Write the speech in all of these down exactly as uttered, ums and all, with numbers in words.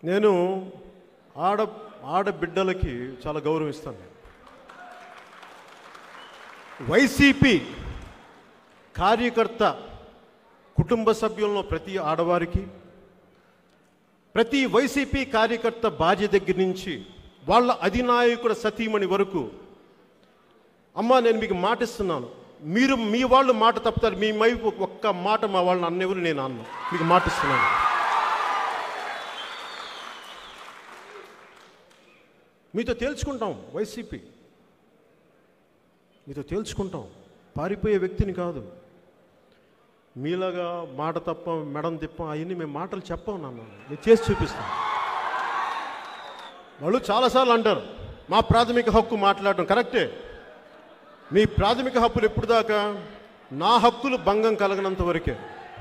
నేను ఆడ ఆడబిడ్డలకి చాలా గౌరవిస్తాను. వైసీపీ కార్యకర్త కుటుంబ సభ్యుల్లో ప్రతి ఆడవారికి, ప్రతి వైసీపీ కార్యకర్త భార్య దగ్గర నుంచి వాళ్ళ అధినాయకుడు సతీమణి వరకు, అమ్మ నేను మీకు మాట ఇస్తున్నాను, మీరు మీ వాళ్ళు మాట తప్పుతారు, మీ వైపు ఒక్క మాట మా వాళ్ళని అన్నెవరు నేను అన్న మీకు మాట ఇస్తున్నాను. మీతో తేల్చుకుంటాం, వైసీపీ మీతో తేల్చుకుంటాం, పారిపోయే వ్యక్తిని కాదు. మీలాగా మాట తప్ప మెడం తిప్పం అవన్నీ మేము మాటలు చెప్పాం నాన్న, మేము చేసి చూపిస్తాం. వాళ్ళు చాలాసార్లు అంటారు మా ప్రాథమిక హక్కు మాట్లాడటం కరెక్టే. మీ ప్రాథమిక హక్కులు ఎప్పుడు దాకా? నా హక్కులు భంగం కలగనంత వరకే.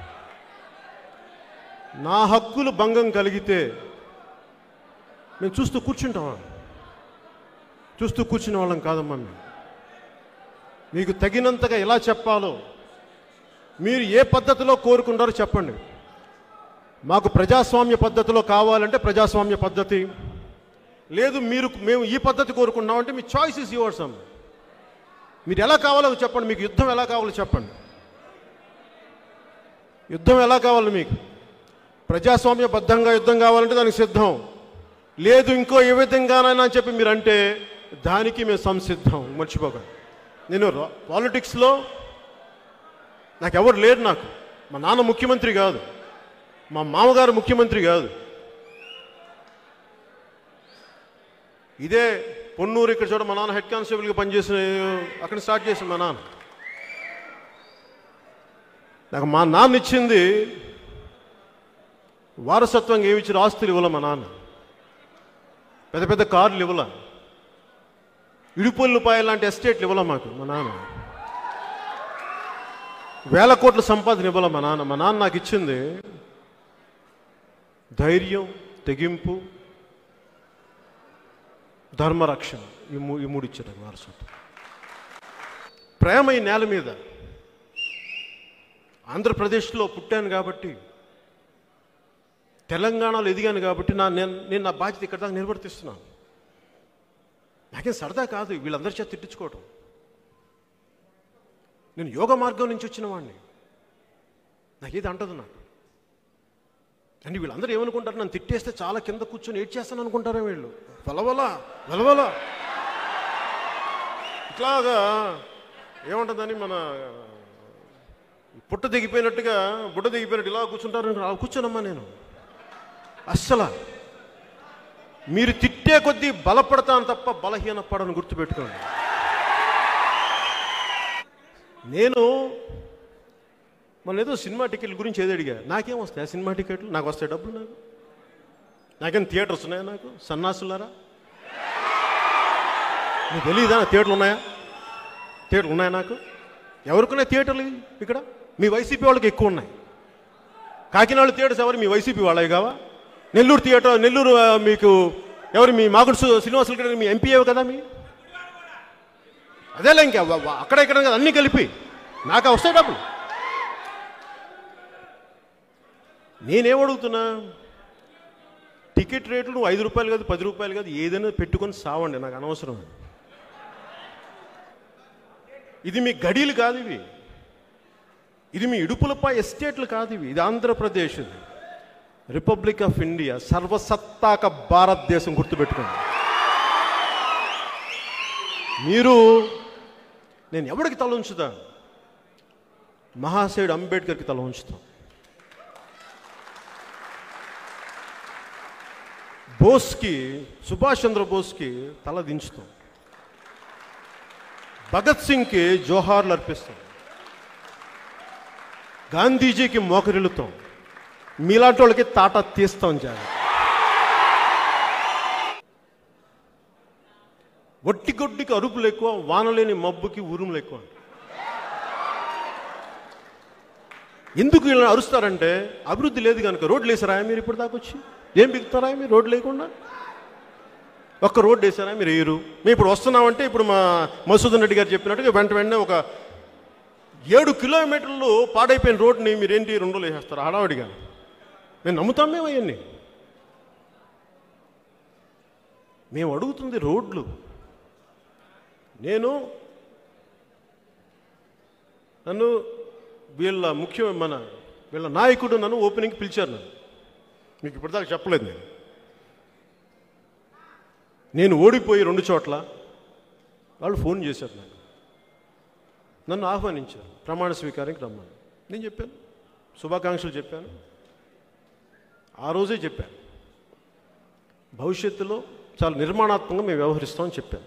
నా హక్కులు భంగం కలిగితే మేము చూస్తూ కూర్చుంటామా? చూస్తూ కూర్చునే వాళ్ళం కాదమ్మా. మీకు తగినంతగా ఎలా చెప్పాలో, మీరు ఏ పద్ధతిలో కోరుకుంటారో చెప్పండి. మాకు ప్రజాస్వామ్య పద్ధతిలో కావాలంటే ప్రజాస్వామ్య పద్ధతి, లేదు మీరు మేము ఈ పద్ధతి కోరుకున్నామంటే మీ చాయిస్ ఇస్ యువర్స్ అమ్మ. మీరు ఎలా కావాలో చెప్పండి. మీకు యుద్ధం ఎలా కావాలో చెప్పండి. యుద్ధం ఎలా కావాలి మీకు? ప్రజాస్వామ్యబద్ధంగా యుద్ధం కావాలంటే దానికి సిద్ధం, లేదు ఇంకో ఏ విధంగానైనా అని చెప్పి మీరు అంటే దానికి మేము సంసిద్ధం. మర్చిపోకండి, నేను పాలిటిక్స్లో నాకు ఎవరు లేరు. నాకు మా నాన్న ముఖ్యమంత్రి కాదు, మా మామగారు ముఖ్యమంత్రి కాదు. ఇదే పొన్నూరు ఇక్కడ చూడ మా నాన్న హెడ్ కానిస్టేబుల్గా పనిచేసిన, అక్కడ స్టార్ట్ చేసిన మా నాన్న. నాకు మా నాన్న ఇచ్చింది వారసత్వంగా ఏమి ఇచ్చిన ఆస్తులు ఇవ్వాల. మా నాన్న పెద్ద పెద్ద కార్లు ఇవ్వాల, ఇడుపుల్లిపాయలు లాంటి ఎస్టేట్లు ఇవ్వాల మాకు. మా నాన్న వేల కోట్ల సంపాదన ఇవ్వాల. మా నాన్న మా నాన్న నాకు ఇచ్చింది ధైర్యం, తెగింపు, ధర్మరక్షణ. ఈ మూ ఈ మూడు ఇచ్చారు వారసత్వం. ప్రేమ ఈ నేల మీద. ఆంధ్రప్రదేశ్లో పుట్టాను కాబట్టి, తెలంగాణలో ఎదిగాను కాబట్టి నా నేను నేను నా బాధ్యత ఇక్కడ దాకా నిర్వర్తిస్తున్నాను. నాకేం సరదా కాదు వీళ్ళందరి చేత తిట్టించుకోవటం. నేను యోగ మార్గం నుంచి వచ్చిన వాడిని, నాకేది అంటదు నాకు. అంటే వీళ్ళందరూ ఏమనుకుంటారు, నన్ను తిట్టేస్తే చాలా కింద కూర్చొని ఏడ్ చేస్తాను అనుకుంటారే వీళ్ళు. వలవల వలవల ఇట్లాగా ఏముంటుందని మన పుట్ట దిగిపోయినట్టుగా బుట్ట దిగిపోయినట్టు ఇలా కూర్చుంటారు. అలా కూర్చోనమ్మా నేను అస్సలు. మీరు తిట్టే కొద్దీ బలపడతాను తప్ప బలహీన పడను, గుర్తుపెట్టుకోండి. నేను మన ఏదో సినిమా టికెట్ల గురించి ఏదో అడిగా, నాకేం వస్తాయి ఆ సినిమా టికెట్లు? నాకు వస్తాయి డబ్బులు? నాకు నాకేం థియేటర్స్ ఉన్నాయా? నాకు సన్నాసులారా మీకు తెలియదా థియేటర్లు ఉన్నాయా? థియేటర్లు ఉన్నాయా? నాకు ఎవరికున్నాయి థియేటర్లు ఇక్కడ? మీ వైసీపీ వాళ్ళకి ఎక్కువ ఉన్నాయి. కాకినాడ థియేటర్స్ ఎవరు? మీ వైసీపీ వాళ్ళవి కావా? నెల్లూరు థియేటర్, నెల్లూరు మీకు ఎవరు? మీ మాగుడు శ్రీనివాసులు గారు మీ ఎంపీ ఏవి కదా మీ. అదేలే ఇంకా అక్కడ ఇక్కడ కదా అన్నీ కలిపి నాకు వస్తాయి డబ్బులు. నేనేమడుగుతున్నా, టికెట్ రేట్లు నువ్వు ఐదు రూపాయలు కాదు, పది రూపాయలు కాదు, ఏదైనా పెట్టుకొని సావండి, నాకు అనవసరం. ఇది మీ గడీలు కాదు, ఇవి ఇది మీ ఇడుపులపై ఎస్టేట్లు కాదు, ఇవి ఇది ఆంధ్రప్రదేశ్, ఇది రిపబ్లిక్ ఆఫ్ ఇండియా, సర్వసత్తాక భారతదేశం, గుర్తుపెట్టుకోండి. మీరు నేను ఎవరికి తల ఉంచుతా? మహాశయుడు అంబేద్కర్కి తల ఉంచుతాం, బోస్కి, సుభాష్ చంద్రబోస్కి తల దించుతాం, భగత్ సింగ్కి జోహార్లు అర్పిస్తాం, గాంధీజీకి మోకరిల్లుతాం, మీలాంటి వాళ్ళకి తాట తీస్తాం. జాగ్రత్త. ఒట్టి గొడ్డికి అరుపులు ఎక్కువ, వానలేని మబ్బుకి ఉరుములు ఎక్కువ. ఎందుకు ఇలా అరుస్తారంటే అభివృద్ధి లేదు కనుక. రోడ్లు వేసారా మీరు ఇప్పుడు దాకా వచ్చి? ఏం బిగుతారా మీరు రోడ్లు లేకుండా? ఒక్క రోడ్డు వేసారా మీరు? వేయరు. మేము ఇప్పుడు వస్తున్నామంటే ఇప్పుడు మా మసూదన్ రెడ్డి గారు చెప్పినట్టుగా వెంట వెంటనే ఒక ఏడు కిలోమీటర్లు పాడైపోయిన రోడ్ని మీరేంటి రెండు రోజులు వేసేస్తారు హడావుడిగా? మేము నమ్ముతాం మేము అవన్నీ. మేము అడుగుతుంది రోడ్లు. నేను నన్ను వీళ్ళ ముఖ్య మన వీళ్ళ నాయకుడు నన్ను ఓపెనింగ్కి పిలిచారు. నన్ను మీకు ఇప్పటిదాకా చెప్పలేదు. నేను నేను ఓడిపోయి రెండు చోట్ల వాళ్ళు ఫోన్ చేశారు. నాకు నన్ను ఆహ్వానించారు ప్రమాణ స్వీకారానికి రమ్మని. నేను చెప్పాను, శుభాకాంక్షలు చెప్పాను. ఆ రోజే చెప్పాను, భవిష్యత్తులో చాలా నిర్మాణాత్మకంగా మేము వ్యవహరిస్తామని చెప్పాను.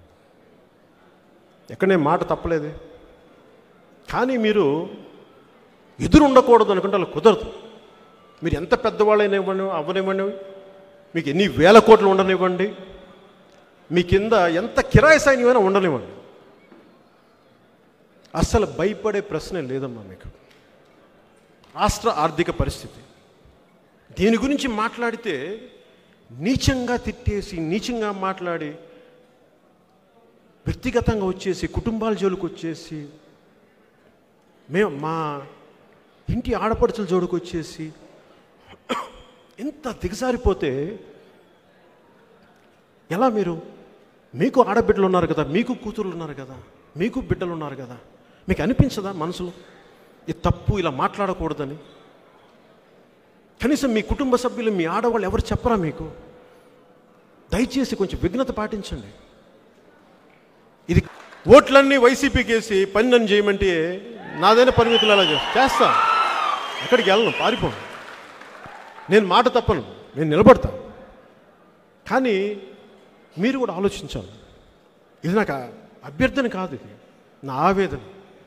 ఎక్కడ నేను మాట తప్పలేదే. కానీ మీరు ఎదురు ఉండకూడదు అనుకుంటే అలా కుదరదు. మీరు ఎంత పెద్దవాళ్ళైనా ఇవ్వండి, అవ్వనివ్వండి, మీకు ఎన్ని వేల కోట్లు ఉండనివ్వండి, మీ కింద ఎంత కిరాయి సైన్యమైనా ఉండనివ్వండి, అస్సలు భయపడే ప్రశ్నే లేదమ్మా మీకు. రాష్ట్ర ఆర్థిక పరిస్థితి దీని గురించి మాట్లాడితే నీచంగా తిట్టేసి, నీచంగా మాట్లాడి, వ్యక్తిగతంగా వచ్చేసి, కుటుంబాల జోలికి వచ్చేసి, మేము మా ఇంటి ఆడపడుచుల జోలికి వచ్చేసి ఎంత దిగజారిపోతే ఎలా? మీరు మీకు ఆడబిడ్డలు ఉన్నారు కదా, మీకు కూతుర్లు ఉన్నారు కదా, మీకు బిడ్డలు ఉన్నారు కదా, మీకు అనిపించదా మనసులో ఈ తప్పు ఇలా మాట్లాడకూడదని? కనీసం మీ కుటుంబ సభ్యులు, మీ ఆడవాళ్ళు ఎవరు చెప్పరా మీకు? దయచేసి కొంచెం విఘ్నత పాటించండి. ఇది ఓట్లన్నీ వైసీపీకి వేసి పని నన్ను చేయమంటే నాదైనా పరిమితులు అలా చేస్తా. ఎక్కడికి వెళ్ళను, పారిపోను. నేను మాట తప్పను, నేను నిలబడతా. కానీ మీరు కూడా ఆలోచించాలి. ఇది నాకు అభ్యర్థన కాదు, ఇది నా ఆవేదన.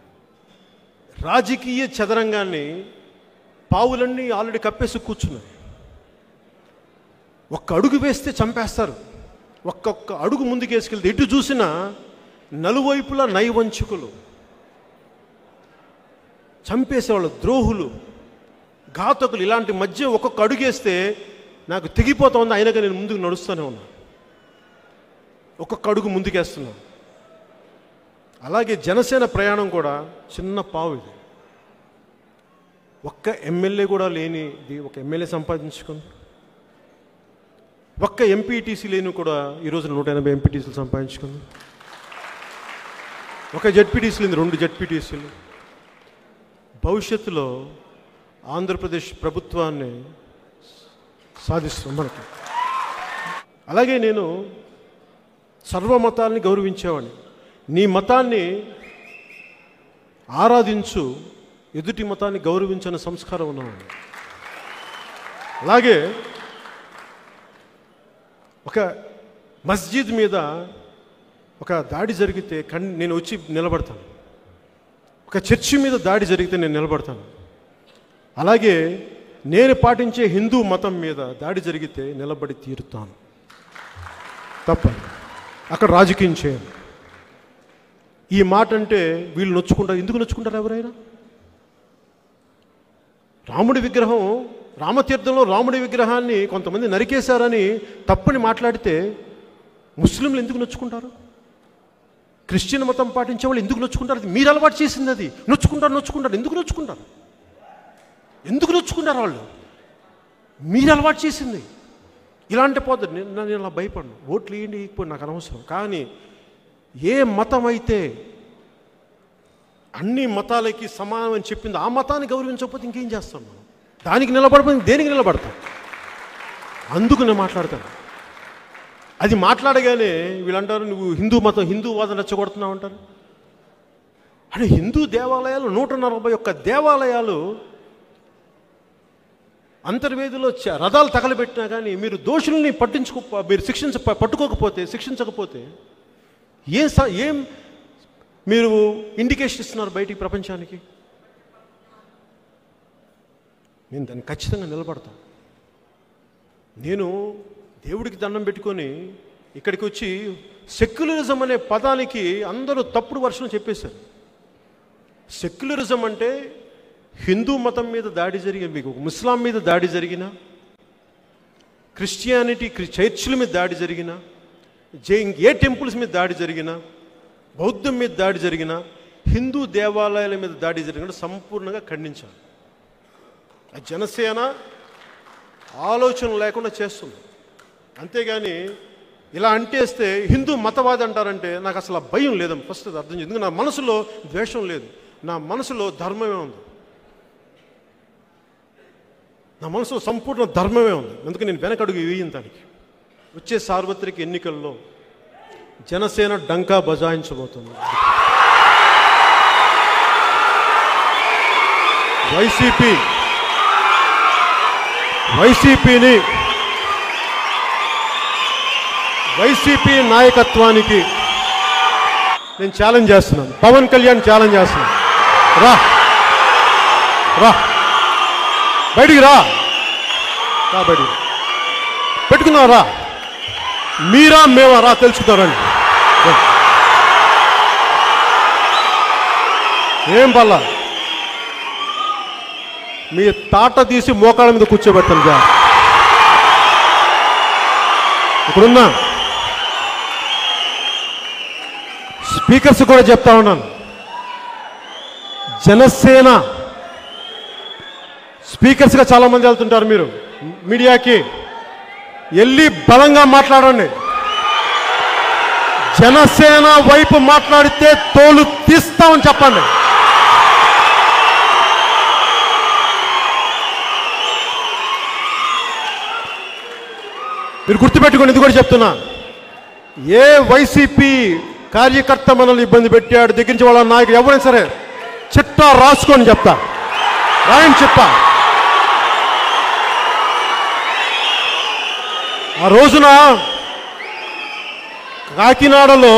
రాజకీయ చదరంగాన్ని పావులన్నీ ఆల్రెడీ కప్పేసి కూర్చున్నాయి. ఒక్క అడుగు వేస్తే చంపేస్తారు. ఒక్కొక్క అడుగు ముందుకు వేసుకెళ్తే ఎటు చూసినా నలువైపులా నైవంచుకులు, చంపేసేవాళ్ళు, ద్రోహులు, ఘాతకులు, ఇలాంటి మధ్య ఒక్కొక్క అడుగేస్తే నాకు తెగిపోతుంది. అయినాక నేను ముందుకు నడుస్తూనే ఉన్నా, ఒక్కొక్క అడుగు ముందుకేస్తున్నాను. అలాగే జనసేన ప్రయాణం కూడా చిన్న పావు ఇది. ఒక్క ఎమ్మెల్యే కూడా లేనిది ఒక ఎమ్మెల్యే సంపాదించుకుంది. ఒక్క ఎంపీటీసీ లేని కూడా ఈరోజు నూట ఎనభై ఎంపీటీసీలు సంపాదించుకుంది. ఒక జెడ్పీటీసీ లేని రెండు జెడ్పీటీసీలు. భవిష్యత్తులో ఆంధ్రప్రదేశ్ ప్రభుత్వాన్ని సాధిస్తాం మనకి. అలాగే నేను సర్వమతాల్ని గౌరవించేవాడిని. నీ మతాన్ని ఆరాధించు, ఎదుటి మతాన్ని గౌరవించని సంస్కారం ఉన్నవాడిని. అలాగే ఒక మస్జిద్ మీద ఒక దాడి జరిగితే కన్ నేను వచ్చి నిలబడతాను. ఒక చర్చి మీద దాడి జరిగితే నేను నిలబడతాను. అలాగే నేను పాటించే హిందూ మతం మీద దాడి జరిగితే నిలబడి తీరుతాను. తప్ప అక్కడ రాజకీయం చేయాలి. ఈ మాట అంటే వీళ్ళు నొచ్చుకుంటారు. ఎందుకు నొచ్చుకుంటారు? ఎవరైనా రాముడి విగ్రహం, రామతీర్థంలో రాముడి విగ్రహాన్ని కొంతమంది నరికేశారని తప్పుని మాట్లాడితే ముస్లింలు ఎందుకు నొచ్చుకుంటారు? క్రిస్టియన్ మతం పాటించే వాళ్ళు ఎందుకు నొచ్చుకుంటారు? అది మీరు అలవాటు చేసింది. అది నొచ్చుకుంటారు నొచ్చుకుంటారు ఎందుకు నొచ్చుకుంటారు? ఎందుకు నొచ్చుకుంటారు? వాళ్ళు మీరు అలవాటు చేసింది. ఇలాంటి పోతే నేను నేను ఇలా భయపడను. ఓట్లు వేయండి, ఇకపోయి నాకు అనవసరం. కానీ ఏ మతం అయితే అన్ని మతాలకి సమానం అని చెప్పింది, ఆ మతాన్ని గౌరవించకపోతే ఇంకేం చేస్తాం మనం? దానికి నిలబడిపోయి దేనికి నిలబడతాం? అందుకు నేను మాట్లాడతాను. అది మాట్లాడగానే వీళ్ళంటారు నువ్వు హిందూ మతం, హిందూ వాదన రెచ్చగొడుతున్నావు అంటారు. అంటే హిందూ దేవాలయాలు నూట నలభై ఒక్క దేవాలయాలు అంతర్వేదిలో రథాలు తగలబెట్టినా కానీ మీరు దోషుల్ని పట్టించుకో, మీరు శిక్షించ పట్టుకోకపోతే, శిక్షించకపోతే ఏం ఏం మీరు ఇండికేషన్ ఇస్తున్నారు బయటికి ప్రపంచానికి? నేను దాన్ని ఖచ్చితంగా నిలబడతాను. నేను దేవుడికి దండం పెట్టుకొని ఇక్కడికి వచ్చి సెక్యులరిజం అనే పదానికి అందరూ తప్పుడు వర్షం చెప్పేశారు. సెక్యులరిజం అంటే హిందూ మతం మీద దాడి జరిగిన, మీకు ముస్లాం మీద దాడి జరిగిన, క్రిస్టియానిటీ చర్చిల మీద దాడి జరిగిన, జై ఏ టెంపుల్స్ మీద దాడి జరిగిన, బౌద్ధం మీద దాడి జరిగిన, హిందూ దేవాలయాల మీద దాడి జరిగిన సంపూర్ణంగా ఖండించాలి. జనసేన ఆలోచన లేకుండా చేస్తుంది. అంతేగాని ఇలా అంటేస్తే హిందూ మతవాది అంటారంటే నాకు అసలు భయం లేదమ్మా. ఫస్ట్ అది అర్థం చేయండి. ఎందుకంటే నా మనసులో ద్వేషం లేదు, నా మనసులో ధర్మమే ఉంది. నా మనసులో సంపూర్ణ ధర్మమే ఉంది. అందుకే నేను వెనకడుగు వేయను దానికి. వచ్చే సార్వత్రిక ఎన్నికల్లో జనసేన డంకా బజాయించబోతుంది. వైసీపీ వైసీపీని వైసీపీ నాయకత్వానికి నేను ఛాలెంజ్ చేస్తున్నాను. పవన్ కళ్యాణ్ ఛాలెంజ్ చేస్తున్నాను. రా రా బయటికి రా రా బయటికి పెట్టుకున్నావు. రా మీరా మేమా రా తెలుసుకుంటారండి. ఏం పల్లా మీ తాట తీసి మోకాళ్ళ మీద కూర్చోబెట్టాను. జా ఇప్పుడున్నా స్పీకర్స్ కూడా చెప్తా ఉన్నాను. జనసేన స్పీకర్స్గా చాలామంది వెళ్తుంటారు. మీరు మీడియాకి వెళ్ళి బలంగా మాట్లాడండి. జనసేన వైపు మాట్లాడితే తోలు తీస్తామని చెప్పండి. మీరు గుర్తుపెట్టుకోండి, ఇది కూడా చెప్తున్నా. ఏ వైసీపీ కార్యకర్త మనల్ని ఇబ్బంది పెట్టాడు దగ్గర నుంచి వాళ్ళ నాయకుడు ఎవరైనా సరే చిట్టా రాసుకొని చెప్తా, రాయని చెప్తా. ఆ రోజున కాకినాడలో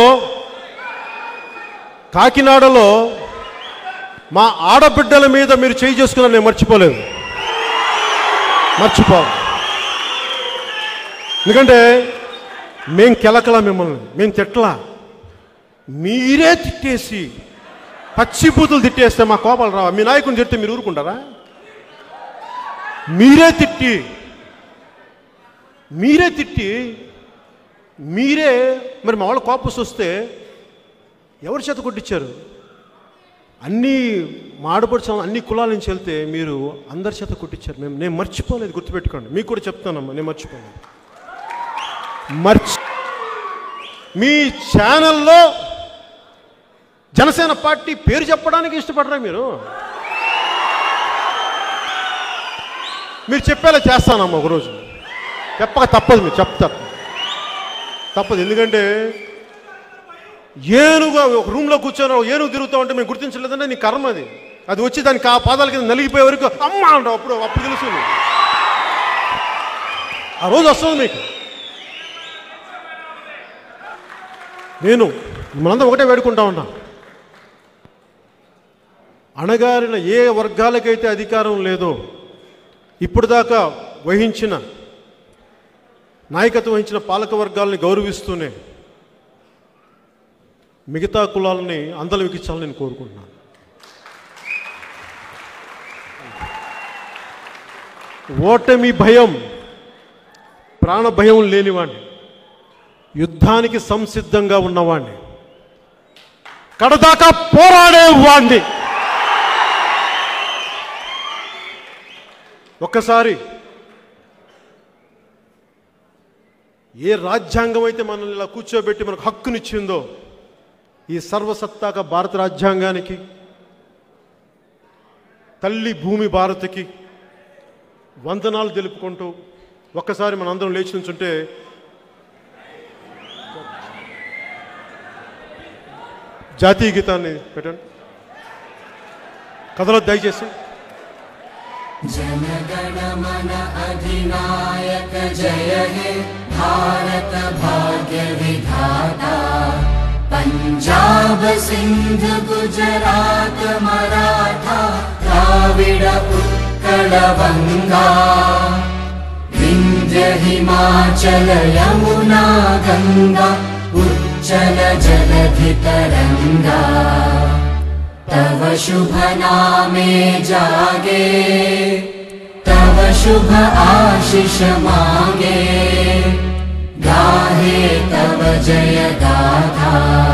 కాకినాడలో మా ఆడబిడ్డల మీద మీరు చేయి చేసుకున్నా నేను మర్చిపోలేదు, మర్చిపో. ఎందుకంటే మేం కెలకలా, మిమ్మల్ని మేము తిట్టలా, మీరే తిట్టేసి పచ్చిబూతులు తిట్టేస్తే మా కోపాలు రావా? మీ నాయకుని తిడితే మీరు ఊరుకుంటారా? మీరే తిట్టి మీరే తిట్టి మీరే మరి మా వాళ్ళ కోపస్ వస్తే ఎవరి చేత కొట్టించారు? అన్నీ మాడపడుచు అన్ని కులాల నుంచి వెళ్తే మీరు అందరి చేత కొట్టించారు. మేము నేను మర్చిపోలేదు, గుర్తుపెట్టుకోండి. మీకు కూడా చెప్తానమ్మా, నేను మర్చిపోలేదు. మర్చి మీ ఛానల్లో జనసేన పార్టీ పేరు చెప్పడానికి ఇష్టపడరా? మీరు మీరు చెప్పేలా చేస్తానమ్మా ఒకరోజు. చెప్పక తప్పదు, మీరు చెప్తారు తప్పదు. ఎందుకంటే ఏనుగా ఒక రూమ్లో కూర్చొని ఏనుగు తిరుగుతూ ఉంటే మేము గుర్తించలేదంటే నీ కర్మ అది. అది వచ్చి దానికి ఆ పాదాల కింద నలిగిపోయే వరకు అమ్మ అంటావు. అప్పుడు అప్పుడు తెలుస్తుంది, ఆ రోజు వస్తుంది మీకు. నేను మనందరం ఒకటే వేడుకుంటా ఉన్నా, అణగారిన ఏ వర్గాలకైతే అధికారం లేదో ఇప్పుడు దాకా వహించిన నాయకత్వం వహించిన పాలక వర్గాలని గౌరవిస్తూనే మిగతా కులాలని అందలు వికించాలని నేను కోరుకుంటున్నాను. ఓటమి భయం, ప్రాణ భయం లేనివాడిని, యుద్ధానికి సంసిద్ధంగా ఉన్నవాడిని, కడదాకా పోరాడేవాడిని. ఒక్కసారి ఏ రాజ్యాంగం అయితే మనల్ని ఇలా కూర్చోబెట్టి మనకు హక్కునిచ్చిందో ఈ సర్వసత్తాక భారత రాజ్యాంగానికి, తల్లి భూమి భారత్కి వందనాలు తెలుపుకుంటూ ఒక్కసారి మనందరం లేచి నుంచుంటే జాతీయ గీతాన్ని పెట్టండి. కథలో దయచేసి. जनगण मन अधिनायक जय हे भारत भाग्य विधाता पंजाब सिंध गुजरात मराठा द्राविड उत्कल बंगा विंध्य हिमाचल यमुना गंगा उच्चल जलधि तरंगा तव शुभ नामे जागे तव शुभ आशीष मांगे गाहे तव जय गाथा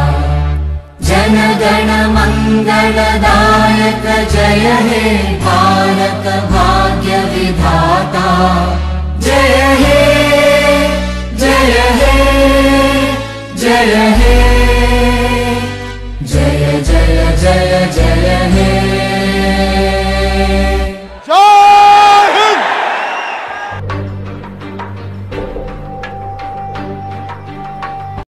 जनगण मंगलदायक जय हे भारत भाग्य विधाता जय हे जय हे जय जय जय हे जय